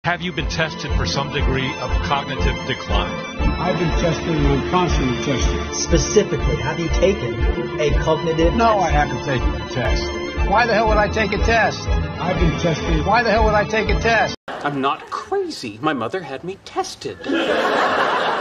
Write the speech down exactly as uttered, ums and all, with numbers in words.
Have you been tested for some degree of cognitive decline? I've been tested and I'm constantly tested. Specifically, have you taken a cognitive No, test? I haven't taken a test. Why the hell would I take a test? I've been tested. Why the hell would I take a test? I'm not crazy. My mother had me tested.